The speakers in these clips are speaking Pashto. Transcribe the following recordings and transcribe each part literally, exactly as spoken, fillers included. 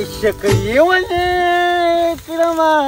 شکلی ونی کرما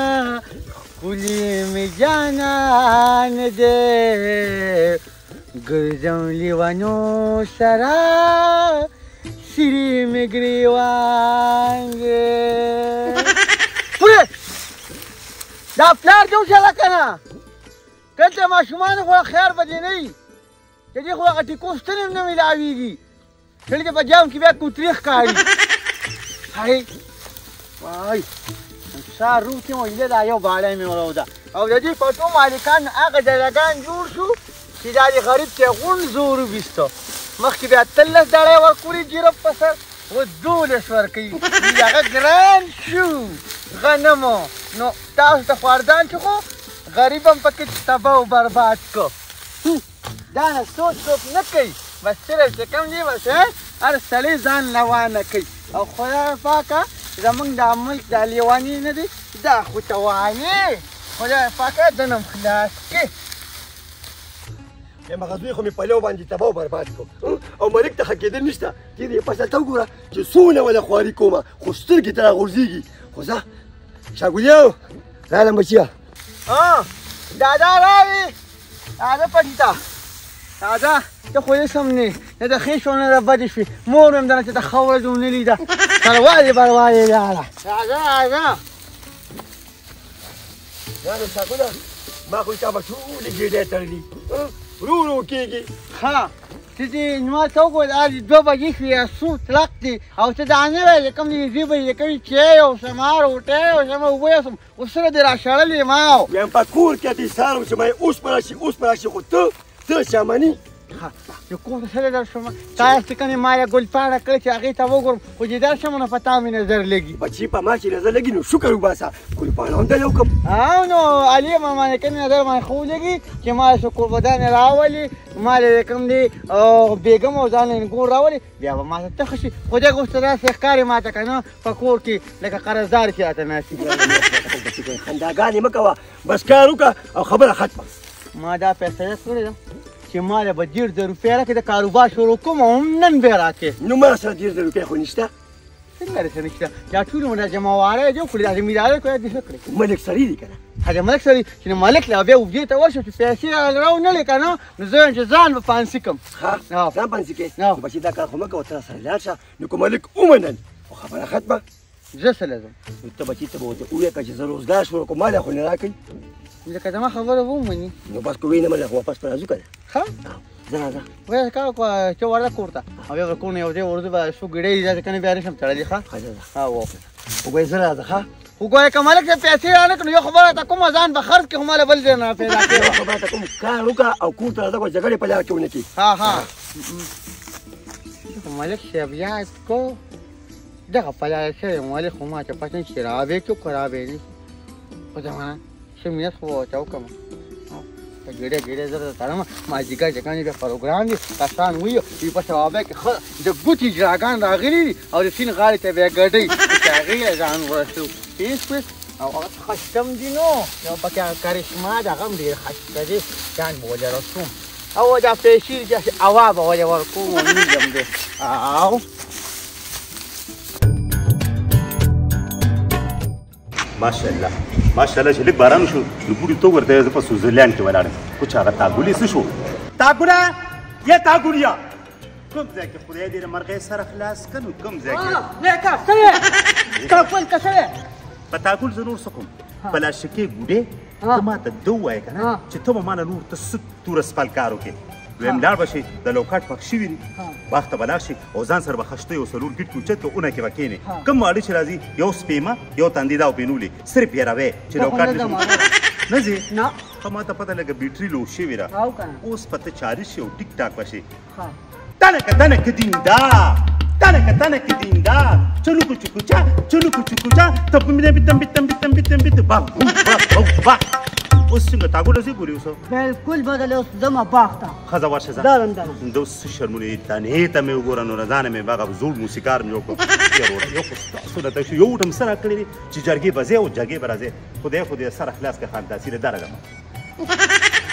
کلی می جانان دے گرزم لیوانو سرا سری می گریوان دے پوره دا پلار جو شلا کنا دلته ماشومان خو خیر بدې نه وي چې دې خو هغه ټیکوستن هم نه میلاویږي سړي ته په جام کې بیا کوترې ښکاري هی وای سار روتې مو دا یو باړی مې وروده او د دې پټو مالکان هغه ډلګان جوړ شو چې دا د غریب ته غونډ زور وویسته مخکې بیا اتلس ډالۍ ورکړي جیرب په سر اوس دولس ورکوي هغه ګران شو غنمو نو تاسو ته خواردان چې خو غریب هم پکې تباه و برباد کو دا نه سوچ څوک نه کوي بس صرف چې کوم دی بس هر سړی ځان لوانه کوي او خدای پاکه زمونږ دا ملک دا لیواني نه دی دا خو توانې خدای پاکه دنم خلاص کړي مغزوی خو مې په لو باندې تباه و برباد کو او ملک ته ښه کېدل نشته چې دې پسه ته وګوره چې څونه وله خواري کومه خو سترګې ته راغورځېږي خو ځه شاګولیو رالم بچیه دادا راوي دادا پټیتا دادا ته خو یې سم نه نه د ښې شو نه رابدې شوې مور هم دنه چې ته ښه ورځ ونه لیده پروایې پروایې لاړه راځه راځه یاره شاګوله ما خو تا به ټولې ګېډې تړلي ورو ورو کېږي ښه چې دې ما ته وګوره دا دوه بجې شوې یا څو تلق دي او ته دا نه وایې کوم دې زی به یې کوي چای او سمار او ټی او سمه اوبه یوسم اوس سره دې راشړلې ما و یم په کور کې دې سارم چې ما یې اوس به راشي اوس به راشي خو ته ته شامني ښه کور ته سره در شم تا چې کنې ما یې ګلپاڼه کړې چې هغې ته وګورم خو چې در شم نو په تا مې نظر لګي بچي په ما چې نظر لګي نو شکر وباسه ګلپاڼه هم دلې وکړم او نو علي ماما نه کنې نظر باندې خو لګي چې ما شکر بدانې راولي ما یې کوم دی بیګم او ځان یې ګور راولي بیا به ما ته تخه شي خو دې غوښته داسې ښکاري ما ته که نه په کور کې لکه قرضدار چې راته ناست وي خنداګانې مه کوه بس کار وکړه او خبره ختمه ما دا پیسه کړې ده چې ما له به ډېر زر روپۍ راکړې د کاروبار شروع کوم او هم نن به یې راکړې نو ما سره ډېر زر روپۍ خو نشته څنګه درته نشته دا ټول مو دا جمعواره یې جوړ کړي دا زمینداري خو یې دې ښه کړې ملک سړي دی که نه هغه ملک سړي چې ملک له بیا اوږدې ته ورشم چې پیسې راونهلې که نه نو زه وایم چې ځان به پانسي کړم ښه ځان پانسي کړې بچي دا کار خو مه کوه ته راسره لاړ شه نو که ملک ومنل خو خبره ختمه زه څه لازم نو ته بچي ته به ورته ووایې که چې زه روزګار شروع کړم ما له خو نه راکوي لکه زما خبره ومني نو بس که ویې نه منله خو واپس به راځو که نه ښه ځه راځه وایه کار وکړه چې ورځه کور ته او بیا به کور نه یو ځای ورځو به څو ګېډۍ دي داسې کنې بیا نشم تړلی ښه ښه ځه ها و وګورې زه راځه ښه وګوره که ملک ته پیسې رانه کړو یو خبره ته کومه ځان به خرڅ کړې خو ما له بل ځای نه پیدا کړې یو خبره ته کوم کار وکړه او کور ته راځه خو جګړې په لاره کې ونه کړي ها ها ملک صاحب یاد کو دغه په لاره شوی ملک خو ما ته پته نه چې رابې کړو که رابې نه خو زمانه ښه مینت خو به ورته وکړم ګېډې ګېډې زه درته تړم مازدیګر چې کوم بیا پروګرام دي کسان وایي دوی په شوابه کې ښه د ګوتې اجراګان راغلي دي او د سیند غاړې ته بیا ګډۍ چې هغې یې ځان ورسو پیس پیس او هغه ښایسته هم دي نو یو پکې هغه کرشما ده هغه هم ډېر ښایسته دی ځان به ولې رسوم او دا پیسې دي داسې هوا به ولې ورکوم او نیزم دی او ماشاءالله ماشاءالله چې لږ باران وشو نو بوډۍ تو ورته زه په سویزرلینډ کې ولاړم خو چې هغه تاګولې څه شو تاګوله یا تاګولیا کوم ځای کې خدای دې د مرغۍ سره خلاص کړه نو کوم ځای کې نه کا څه یې کاپل که څه یې په تاګول زه نور څه کوم پلاسټیکي ګوډې ته ما ته ده ووایې که نه چې ته به ما نه نور ته څه توره سپل کار وکړې دویم لاړ به شي د لوکاټ پک شوي دي باغ ته به لاړ شي او ځان سره به خښته یو څلور ګیټ کې اوچت کړه اونه کې به کښېنې کوم ماړه چې راځي یو سپېمه یو تندیده او پینولې صرف یې روې چې لوکاټ نه ځې نه ښه ما ته پته لګه بیټري لو شوې ده اوس په ته چارج شي او ټیک ټاک به شي تنکه تنکه دیندا تنکه تنکه دیندا چلوکو چکوچا چلوکو چکوچا تپمینه بیتم بیتم بیتم بیتم بیتم باغ باغ باغ اوس څنګه تاګوله ځې ګورې اوسه بالکل بدل اوس ځمه باغ ته ښځه ورشه ځه دارم دارم د اوس څه شرمونه تنې ته مې وګوره نو نه ځانه مې هغه زوړ موسیقار مې وکړ یو خو ستاسو نه ته یو ټم سره کړی دی چې جرګې به ځې او جګې به راځې خدای خو دې سره خلاص کړه خان تاثیر درګه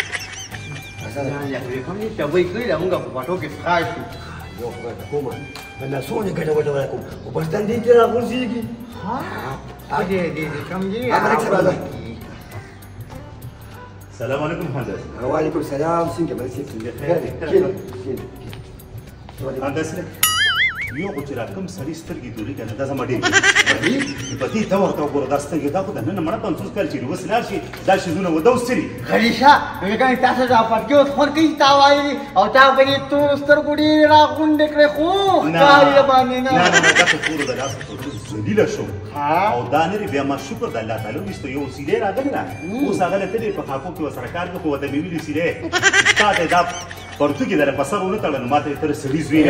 کوم چې وایي کړی دا موږ په پټو کې ښکار شو یو خبره کومه من څونه ګټه وټه ورکوم خو بس دندې ته راغورځېږي ها دې دې کم دي ملک صاحب راځه. السلام علیکم خاندان. وعلیکم السلام. څنګه ملک صاحب؟ څنګه کښېنه کښېنه. خاندان صاحب یو خو چې راکم سړي سترګې تورې که نه دا زما ډېر دي په دې ته ورته وګوره دا سترګې دا خو د نن مړه پنځوس کال چې اوس لاړ شي دا شیزونه وده اوس څه دي خلیشه ویګانې تاسو دا پټکي اوس خور کوي تا وایي او تا په دې تور سترګو ډېرې راغونډې کړې خو کار یې باندې نه نه نه دا خو تورو د لاسه ټوټو ذلیله شو او دا نه بیا ما شکر د الله تعالی ویستو یو سیلې راغلی نه اوس هغه له تلې په خاپو کې ورسره کار کوي خو ورته مې ویلي سیلې تا ته دا پرتګي دره په سر ونه تړل ما ته تر سړي زوی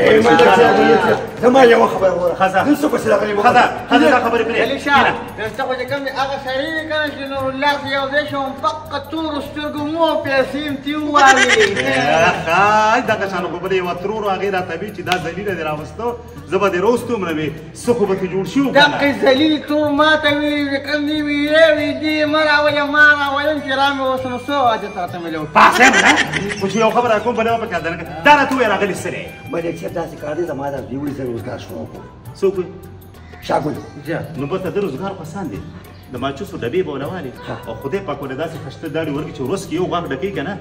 نه زما یو خبره وره خزه نن څه پسې راغلی خزه خزه دا خبرې پرې خلیشه دلته خو چې کوم دی هغه سړی دی که نه چې نور الله یو ځای شوم فقط تورو سترګو مو پیسې م تې ووالې خای دغه شان خو به د یوه ترورو هغې راته وي چې دا ذلیله دې راوستو زه به دې روستوم نه وې څه خو به ترې جوړ شي دقې ذلیل تور ما ته وي چې کوم دی ویرې وي دې مه راولم ما راولم چې را مې اوس نو څه حاجت راته ملو پاسې خو چې یو خبره کوم بله به پکې دا نه دا راته ووایه راغلي څه دی ملک صاحب داسې کار دی زما د بیوړي سره روزګار شروع کړو څوک وي شاګل نو بس د روزګار په سان دی د ماچوسو ډبې به ولوالې او خدای پاک ولې داسې خشته داړي ورکړي چې ورځ کې یو غاښ ډکوي که نه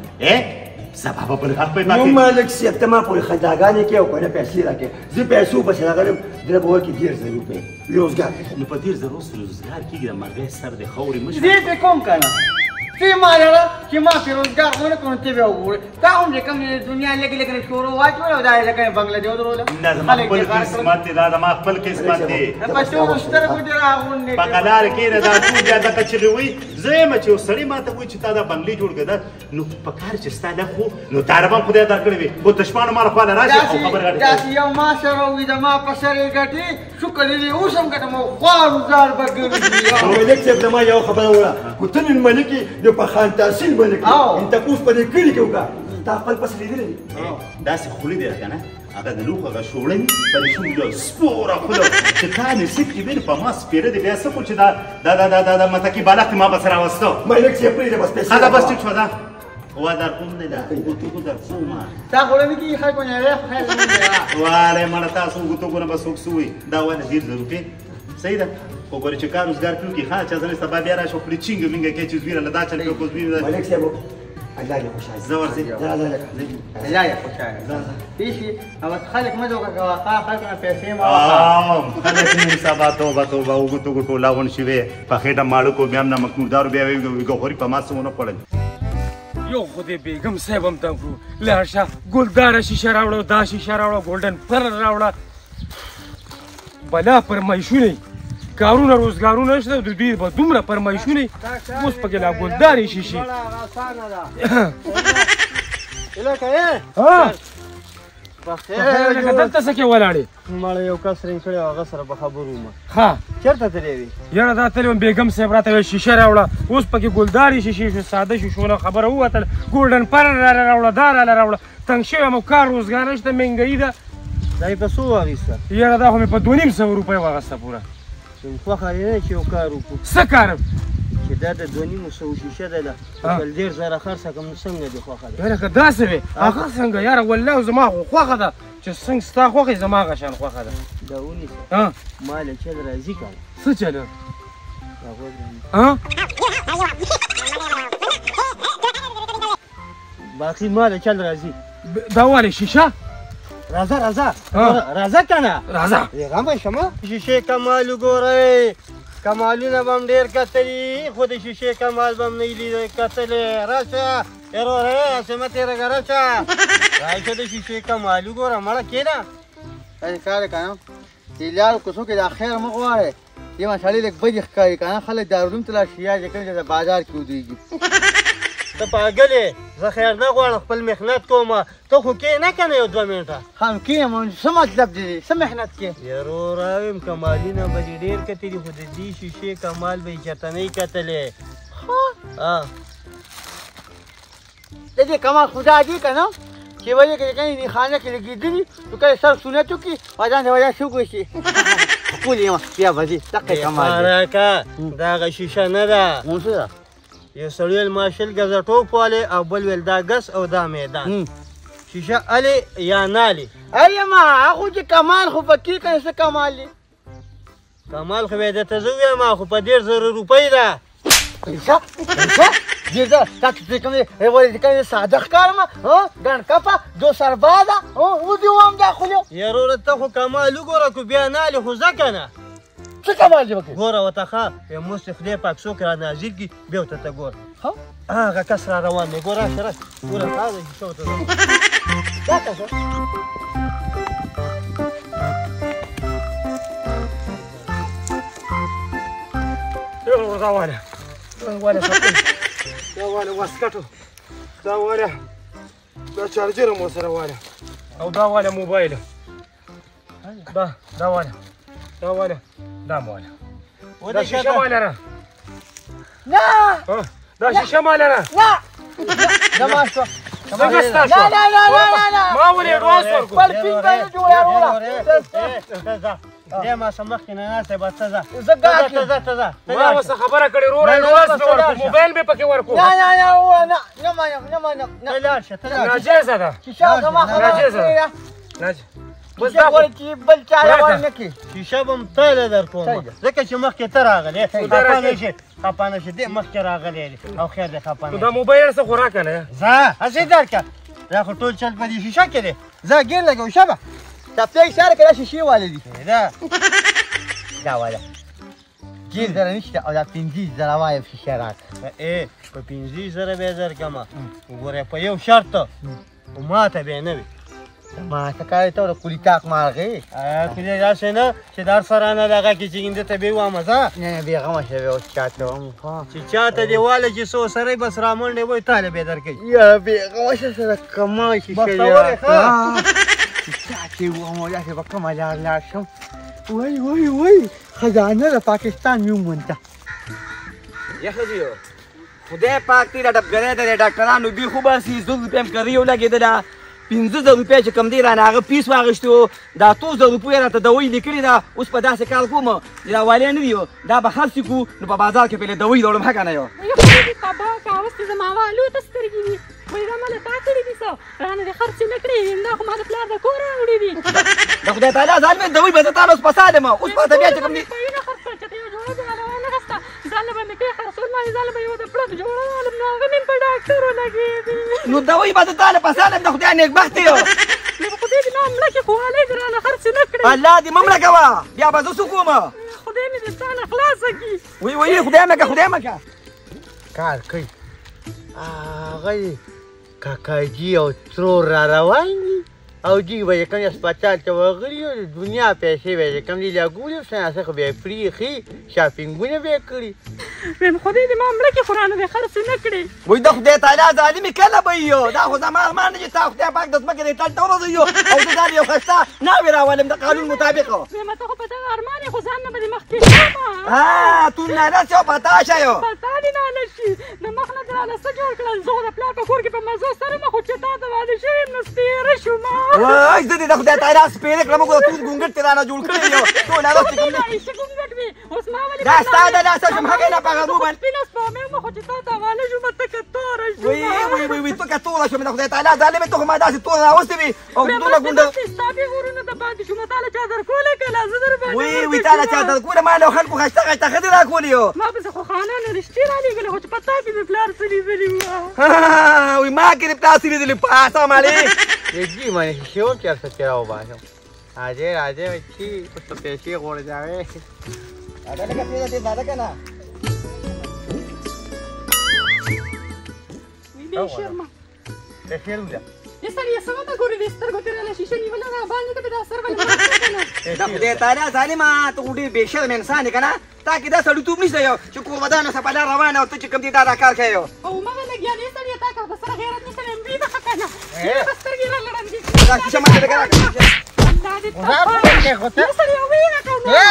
سبا به بل غاښ پیدا نو کوي ملک صاحب ته ما پورې خنداګانې کوې او که نه پیسې راکړې زه پیسو پسې راغلم دله به ورکړي ډېر زر روپۍ روزګار نو په ډېر زر اوس روزګار کېږي د مرغۍ سر دی خاورې مه دې پې کوم که نه تی ما لره چې ما پې روزګار ونه کړو ته بیا وګورې دا هم چې کوم د دنیا لږ لږ نه شروع واچول او دا یې لکه بنګله دې ودروله نه زما خپل قسمت دی دا زما خپل قسمت دی په ټولو سترګو دې راغونډې په قلار کښېنه دا ټول بیا دغه چغې وایي زه یم چې یو سړی ما ته وایي چې تا دا بنګلې جوړ کړه نو په کار چې ستا لږ خو نو طالبان خدای درکړی وي خو دشمانو ما لخوا نه راشي او خبرې غټې داسې یو ما سره وي د ما په سر یې ګټې شکر دې اوس هم ګټم او خوار به ګرځي ملک صاحب زما یو خبره وره خو ته نن ملک یې نو په خان تحصیل ملک یې انت اوس په دې کلي کې وکړه تا خپل پس لیدلی دي داسې خولې دی که نه هغه د لوښ هغه شوړی پریشون یو سپوره خوله چې تا نصیب کې وینې په ما سپېره دی بیا څه کړو چې دا دا دا دا دا متکي بالښت ما پسې راوسته ملک صاحب پرېږده بس پیسې دا بس ټیک شو دا وا در کوم دی دا ګوتو در کومه تا خو نه کېږي خلکو نه ریخ خیر نه دی والې مړه تاسو ګوتو نه به څوک څه وایي دا وایي ډېر زر روپۍ صحیح ده خو ګورې چې کار روزګار کړو کې ښه چې زه نن سبا بیا راشي خو پرې چینګه مینګه کوې چې زویره له دا چل کوې خو زوی ملک صاحب الله دې خوشحاله زه ورځې الله یې خوشحاله پیشي او خلک مه دوکه کوه خلک نه پیسې مه واخله خلک نن سبا توبه توبه وګوتو ګوتو لاغون شوې په خېټه ماړه کو بیا هم نمکمردارو بیا وایي ګوهري په ما څه ونه خوړل یو خدای بیګم صاحب هم تم کړو لاړ شه ګلداره شیشه راوړه دا شیشه راوړه ګولډن پر راوړه بلا فرمایشونه کارونه روزګارونه شته د دوی به دومره فرمایشونه اوس پکې لا ګلدارې شیشې لکه دلته څه کې ولاړې ماړه یو کس رنګ کړی او هغه سره به خبرو وم ښه چېرته تللی وې یاره دا تللی وم بیګم صاحب راته ویل شیشه راوړه اوس پکې ګلدارې شیشې شو ساده شیشونه خبره ووتله ګولډن پر راله راوړه دا راله راوړه تنګ شوی یم او کار روزګار نشته مهنګایي ده دا یې په څو واخیسته یاره دا خو مې په دوه نیم سوه روپۍ واخیسته پوره خوښه دی نه چې یو کار وکړو څه کار چې دا د دوه نیمو سوو شیشه ده ده بل ډېر زره خرڅه کړم نو څنګه دې خوښه ده یاره که داسې وې هغه څنګه یاره والله زما خو خوښه ده چې څنګه ستا خوښه زما هغه شان خوښه ده دا ونیسه ما له چل راځي که نه څه چل باقي ما له چل راځي دا ولې شیشه راځه راځه راځه که نه راځه پیغام به شمه شیشې کمال وګورئ کمالونه به هم ډېر کتلي خو د شیشې کمال به هم نه وي کتلی راشه وروره هسې مه تېرېږه راشه راشه د شیشې کمال وګوره مړه کښېنه داسې کار دی که نه چې لارو کوڅو کې دا خیر مه غواړئ دې مسالې لږ بدې ښکاري که نه خلک دارالعلوم ته لاړ شي یا چې کوم ځای ته بازار کې ودرېږي ته پاګل یې زه خیر نه غواړم خپل محنت کوم ته خو کې نه که نه یو دوه منټه هم کېم څه مطلب دی څه محنت کې یروره ویم کمالونه به دې ډېر کتلي خو د دې شیشې کمال به یې چېرته نه یي کتلی د دې کمال خو دا دی که نه چې وایي که کہیں خانه کې لګېدلي نو کله سر سنت وکړي او ځان ته وایي شکر شي ښکلې یم بیا به ځي دقه کمال راکه دا هغه شیشه نه ده څه ده یو سړی ویل ما شل ګزه ټوپ والی او بل ویل دا ګس او دا میدان شیشه الی یا نالی ای ما هغه چې کمال خو پکې کنه څه کمال دی کمال خو به درته زه ویم خو په ډېر زره روپۍ ده پیسه پیسه ډېر ده تا چې کوم دی ولې کوم ساده ښکارم ګڼ کپه دو سربازه ودې وم دا خو یې وروره ته خو کمال وګوره کو بیا نالې خو زه که نه څه کمال دی پکې ګوره ورته ښه موس چې خدای پاک څوک را نازل کړي بیا ورته ته ګوره هغه کس را روان دی ګوره راشه راشه ګوره هغه کیسه ورته دا کس دا واله دا واله دا واله واسکټو دا واله دا چارجر مو سره واله او دا واله موبایل دا دا واله دا واله دا واله دا شیشه ماله نه نه دا شیشه ماله نه نه دا ما شو څنګه ستاسو نه نه نه نه ما ولې روز ورکو بل پینځه جوړه دې ما سمخ کې نه ناسه به ته ځه زه ګاټ ته ته ځه ما اوس خبره کړې روره روز به ورکو موبایل به پکې ورکو نه نه نه نه نه ما نه ما نه لاړ شه ته ناجیزه ده شیشه زما خبره ده ناجیزه بس دا ورکی بل چا ورنه کې شیشه بم ته در کوم ځکه چې مخ کې ته راغلی خپانه شي خپانه شي دې مخ کې راغلی او خیر دې خپانه دا موبایل څه خورا کنه زه هسې درکه دا خو ټول چل په دې شیشه کې دی زه ګیر لګو شبه تپې اشاره کړه شیشې والے دي دا دا والا ګیر زره نشته او دا پنځه زره وایم شیشه راکړه ای په پنځه زره به زر کما وګوره په یو شرط او ماته به نه وي ما ته کاری ته کولی تاک مارغی کولی داسې نه چې در سره نه دغه کې چې ګنده ته به وامه زه نه نه بېغمه شوې اوس چاته وم چې چاته دې واله چې څو سره بس رامنډې وای تاله به درکوي یا بېغمه شه سره کما شیشه چې ومو داسې به کومه لار لاړ شم وای وای وای خزانه د پاکستان مې ومونده یخه دیو خدای پاک دې دا ډبګری ته د ډاکټرانو بي خو باسي زر روپۍ م کري ولګېدله پنځه زره روپۍ چې کوم دی رانه هغه پیس واخیستو دا څو زره روپۍ راته دوۍ لیکلې ده اوس په داسې کار کوم چې دا والې نه وي دا به خرڅ کړو نو په بازار کې پهلې دوۍ دوړم ښه که نه یو بابا که اوس دې زما والو ته سترګې دي وایي دا ما له تا کړي دي څه رانه دې خرڅې نه کړې دا خو ما د پلار د کور راوړي دي د خدای تعالی ځان مې دوۍ به زه تا نه اوس پسا دم اوس پاته بیا چې کوم دي نه خرڅ کړه چې ته یو جوړه جوړه وانخسته ځان له به مې کې خرڅول ما ځان له به یو د پلک جوړه والم نو هغه مې په ډاکټر ولګېدې نو دوۍ به زه تا نه پسا دم د خدای نیکبخت یو نو خدای دې ما مړه کړي خو والې دې رانه خرڅې نه کړې الله دې مه مړه کوه بیا به زه څه کوم خدای مې دې تا نه خلاصه کړي وی وی خدای مه که خدای مه که کار کوي هغه کاکاجي او ترور را روان دي او دوی به چې کوم هسپتال ته ورغلي وو د دنیا پیسې به یې چې کوم دي لګولي وو څه خو به یې پرېښي شاپینګونه به یې کړي ویم خدای دې ما مړه کړي خو رانه دې خرڅې نه کړې وایي د خدای تعالی ظالمې کله به یو دا خو زما ارمان دی چې تا خدای پاک د ځمکې د تل ته وروځوي او زه ځان یو ښایسته ناوې راولم د قانون مطابق ویمه ته خو په دغه ارمان یې خو ځان نه به دې مخکې شمه ها تو ناله شو پتا شیو پتا دې ناله شي د مخ نه دې رانه څه جوړ کړل زه خو د پلار په کور کې په مزو سره یم خو چې تا ته واده شوی یم نو سپېره شوم وای زه دې د خدای تعالی سپېره کړم ګوره ټول ګونګټ دې رانه جوړ کړی یو ټول هغه چې کوم دی چې ګونګټ وي اوس ما ولې دا ستا د لاسه شم هغې نه په غرو باندې سپینه سپومې وم خو چې تا ته واله شوم ته که توره شوم وی وی وی وی تو که توره شوم د خدای تعالی ظالمې ته خو ما داسې توره راوستې وي او ګوندونه ګونډه ستا بې غرونه ته پاتې شوم تا له چا درکولی که لا زه در باندې وی وی تا له چا درکوله ما له خلکو ښایسته ښایسته ښځې راکولې یو ما پسې خو خانانو رښتې رالېږلې خو چې په تا کې مې پلار څه لیدلي وه وی ما کې دې پلار څه لیدلي السلام علیکم جی من شیشه وکړ څه راوباسم راځئ راځئ بچي اوس ته پیسې غورځوې دا لکه پرېږده دې داده که نه بې شرمه پیسې وځه دې سړي یې څه ونه ګورې دې سترګو ترې رانه شیشه نیولې ده باندې ته مې دا سترګه نه د خدای تعالی ظالمه ته خو ډېر بېشرم انسان یې که نه تا کې دا سړیتوب نشته یو چې کوربدانو څه په لار روانه او ته چې کوم دي دا دا کار کوې یو او مغه لګیا دې سړي تا که د سره غیرت نشته ویم وي بخه که نه به سترګې را لړندې دا شیشه ماته لږه راکړه دا دې دې سړي وویله که نه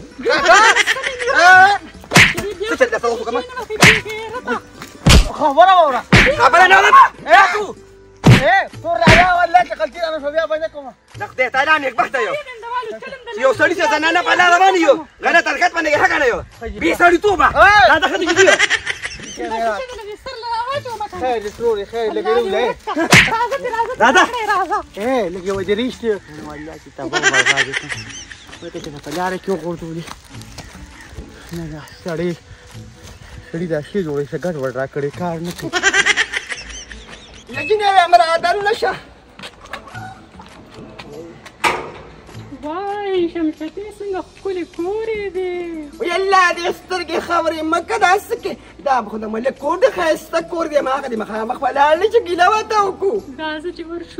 څه چل درته وکړم خبره واوره خبره نه اورم تو رایا والله چې غلطي رانه شوه بیا به نه کومه د خدای تعالی نیکبخته یو چې یو سړي چې زنانه په لار روان یو غلط حرکت باندې یې ښه که نه یو بې سړیتوبه دا د ښځې جدي یو خیر دې ترورې خیر لږ یې راځه راځه اے لږ یې ودرېږدې والله چې تباه برباد یې کړم ورته چې په لاره کې وغورځولې نه نه سړی سړي دا شی جوړې څه ګډوډ راکړې کار نه کوي یقیني امر عدل نشه وای شمشتي څنګه ښکلې کورې دي ویلا دې سترګې خبرې مه که داسې کې دا به خو د ملک کور د ښایسته کور دی هماغه د مخامخ ولاړ نه چې ګیله ورته وکړو راځه چې ورشو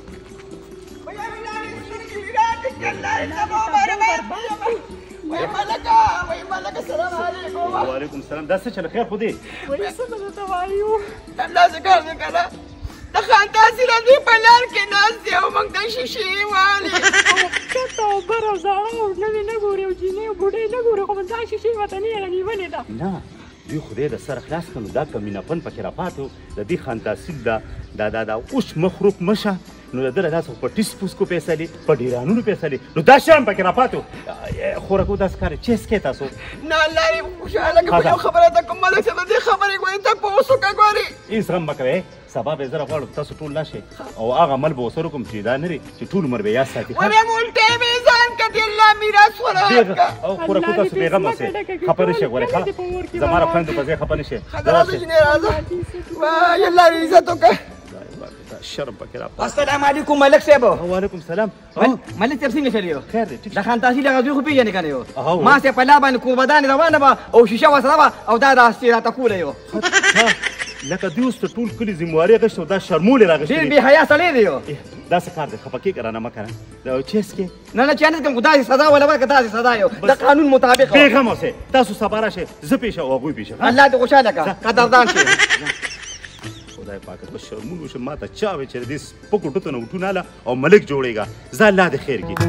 وای ملکه وای ملکه سلام علیکم وعلیکم السلام دا څه چل خیر خو دی وای څه به درته وایو همداسې کار دی که نه د خانتاسي راځي په لار کې ناست دی او موږ ته شیشې والې ښکته او بر او زاړه او نوې نه ګورې او جینۍ او بوډۍ نه ګورې خو دا شیشې ورته نه یې رانیولې ده نه دوی خدای د سره خلاص کړه نو دا کمینهپن پکې راپاتې و د دې خان تحصیل دا دا دا دا اوس مخروق مشه نو د ده له لاسه په ټیس پوسکو پیسلې په ډیرانونو پیسلې نو دا شیان پکې راپاتې و خوراک داسې کار چیس کې تاسو نه الله دې خوشحاله کړه په یو خبره ته کوم ملک صاحب د دې خبرې ګورې ته پوس وکړه ګورې هېڅ غم مه کوئ سبا به زه راغواړم تاسو ټول راشئ او هغه عمل به ورسره وکړم چې دا نه وي چې ټول عمر به یاد ساتي وبیا مولټې مې ځان کړې الله میراث وراکړه او خوراک تاسو بېغمه اوسئ خفه نه شئ ګورې ښه زما را خویندو په ځای خفه نه شئ راځه جینۍ راځه وای الله دې عزت وکړه شرم پکې راپاتې السلام علیکم ملک صاحب وعلیکم السلام ملک صاحب څنګه چلیو خیر دی ټیک د خان تحصیل هغه زوی خو پېژنې که نه یو هو. ما سې په لار باندې کوربدانې روانه وه او شیشه ورسره وه او دا داسې راته کوله یو لکه دوی اوس ته ټول کلي ذمواري اخېستې او دا شرمولې ډېر راغېستې بې حیا سړی دی یو داسې کار دی خفه کېږه رانه مه کنه دا چیس کې نه نه چانس کوم خو داسې سزا ولا ورکړه داسې سزا یو د قانون مطابق وه. بېغمه اوسئ تاسو سبا راشئ زه پېښه او هغوی پېښه الله دې خوشحاله کړه قدردان شي خدای پاک به شرمونو شم ما ته چا وې چې د دې سپکو ټوتو نه وټونه اله او ملک جوړېږه زه الله دې خیر کړي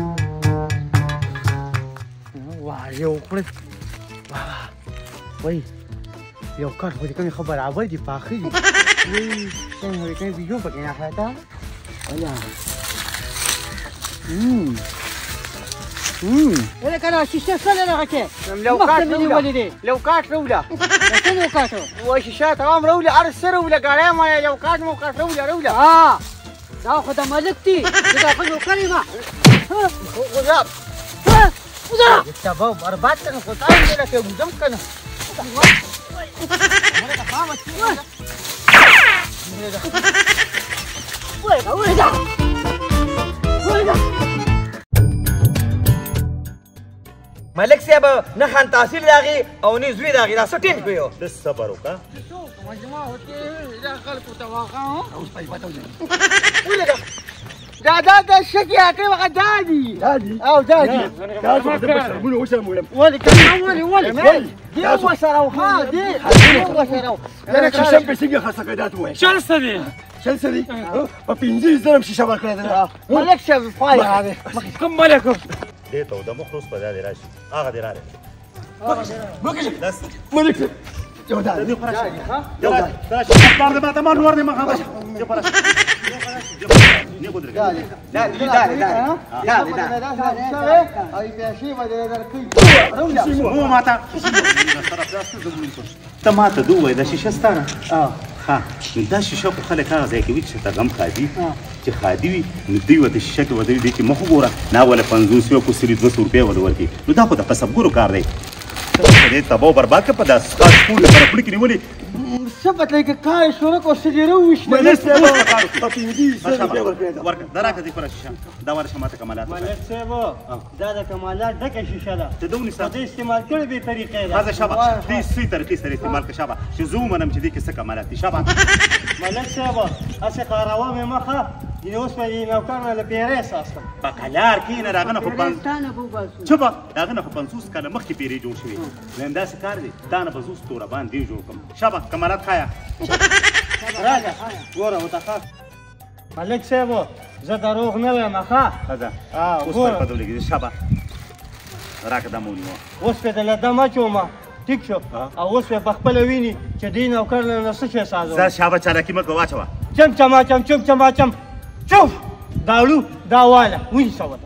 واه یو کړې وای یو کار خو دې کومې خو برابر دي پاخه دي وای څنګه وایي کومې ویډیو پکې نه اخلته ویا ولا كان شيشه سنه لغته لو كات رولا لو كات رولا شنو كاتو وشيشات رام رولا ارسل رولا قال ما لو كات مو كات رولا رولا اه تاخذ ملكتي اذا خذوا كلمه وزاب وزاب الشباب اربعه كانوا قطعين لك قدام كانوا وين وين وين ملک صاحب نه خان تحصیل راغی او نه زوی راغی دا څه ټینګ کړو یو لږ صبر وکړه دا دا دا شكي اكل وقت دادي دادي او دادي تاسو د بشرمونو وشرمولم ولي كان ولي ولي دي وسرو ها دي وسرو انا شیشه په سیګه خاصه کېدات وای شل څه دی شل څه دي په پنځه زره شیشه ورکړه ده ملك شاف فاي هذا کوم ملک دې ته د مخ روس په دا دې راشي هغه دې راغی ملک ملک یو دا دې خورا یو دا راشه بار دې ماته ما نور دې ما خبر دې خورا نه قدرت لا لا لا لا لا اي بيشي بده دركي مو ماته ته ماته دوه د شیشه ستانه اه ها دا شیشه په خلک هغه ځای کې وي چې ته غم خادي چې خادي وي نو دوی ورته شیشه کې ودرېږي دی چې مخ وګوره نه وله پنځوس یو کوسري دوه سوه روپۍ وله ورکړي نو دا خو د قصبګرو کار دی دې تباه او برباد کړه په دا سکاچ ټول سره پوړي کې نیولې ثبت لك كاي شورك وسجرو وش ملک صاحب په پنځه زره ورکړه ورکړه دا راکړه دې خورا شیشه دا ورشه ماته کمالات ملك سيبو دا د کمالات دغه شیشه ده ته دونی سره دې استعمال کړې به طریقې ده هغه شابه دې سوي طریقې سره استعمال کړه شابه چې زه ومنم چې دې کې څه کمالات دي شابه ملك سيبو اسه قراوه مې مخه دې اوس په دې نوکر نه پیرې ساستم په کلار کې نه راغنه خو پنځ تانه بو باسو چوبه راغنه خو پنځوس کاله مخکې پیرې جوړ شوي ویم داسې کار دی دا نه به زه اوس توره باندې جوړ کړم شابه کمالات خایا راځه ګوره وتخاف ملک صاحب زه دروغ نه وایم ښه ښه ده اه اوس ګوره پر پدو لګېږي شابه راکړه دا مې ونیوه اوس پې د لده مچومه ټیک شو او اوس پې په خپله ویني چې دې نوکر نه څه شی سازو زه شابه چالاکي مه کوه واچوه چم چماچم چم چماچم چوف داړو دا واله ونیسه وته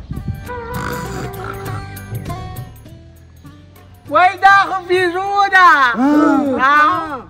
وای دا خو بیزو ده